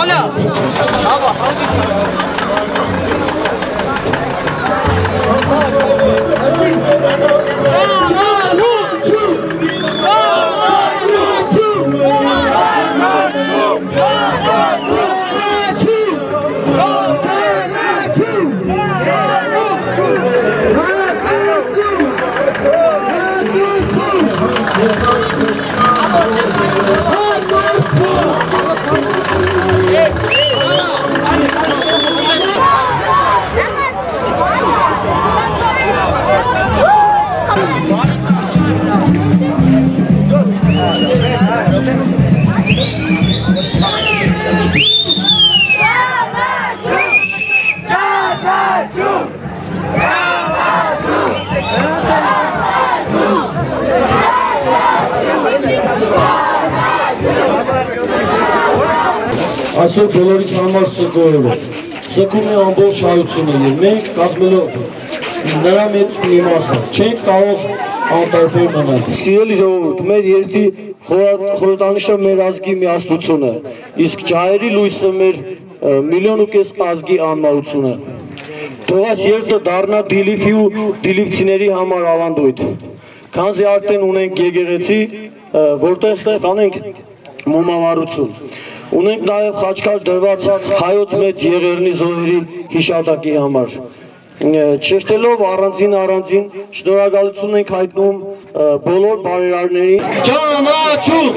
Այսօր բոլորից համար սրկողով է, սրկում է ամբողջ հայությունը և մենք կազմելով նրա մեջ մի մասը, չենք կարող անտարբեր մնալ։ Սիրելի ժողովուրդ, մեր երկրի խորհրդանիշը մեր ազգի միասնությունը, իսկ ջահերի լույսը մեր 1,5 միլիոն ազգի անմահությունը։ Թող այս երկրը դառնա Դիլիֆի ու դիլիվցիների համար ավանդույթ, քանզի արդեն ունենք եկեղեցի, որտեղ կանենք մոմավառություն։ Ունենք նաև խաչքար դրված հայոց մեծ եղերնի զոհերի հիշատակի համար։ Չեշտելով առանձին շնորհակալություն ենք հայտնում բոլոր բարերարներին։ Ճանաչում!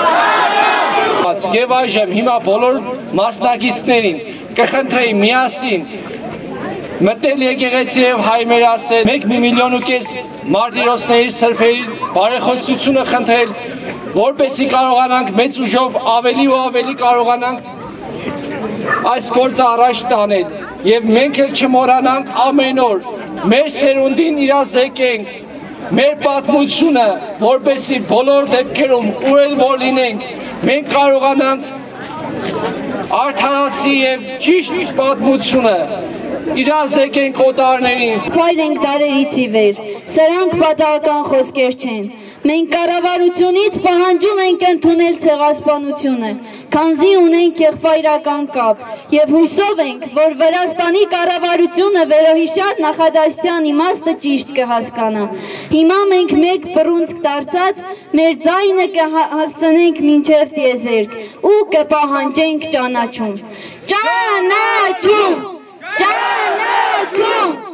Եվ այժմ հիմա բոլոր մասնակիցներին կխնդրեի միասին մտնել եկեղեցի եւ հայ մեր ասել 1,5 միլիոն մարտիրոսների սրբերի բարեխոսությունը խնդրել, որպեսզի կարողանանք մեծ ուժով ավելի ու ավելի կարողանանք այս գործը առաջ տանել եւ մենք էլ չմոռանանք ամեն օր մեր սերունդին իրազեկենք մեր պատմությունը, որպեսզի բոլոր դեպքերում ուր էլ որ լինենք մենք կարողանանք արդարացի եւ ճիշտ պատմությունը իրազեկենք օտարներին։ Հայր ենք դարերից ի վեր, սրանք պատահական խոսքեր չեն։ Մենք կառավարությունից պահանջում ենք ընդունել ցեղասպանությունը, քանզի ունենք եղբայրական կապ, եւ հույսով ենք, որ Վրաստանի կառավարությունը վերոհիշյալ նախադասության իմաստը ճիշտ կհասկանա։ Հիմա մենք մեկ բռունցք դարձած մեր ձայնը կհասցնենք մինչև տիեզերք ու կպահանջենք ճանաչում։ Ճանաչում! Ճանաչում!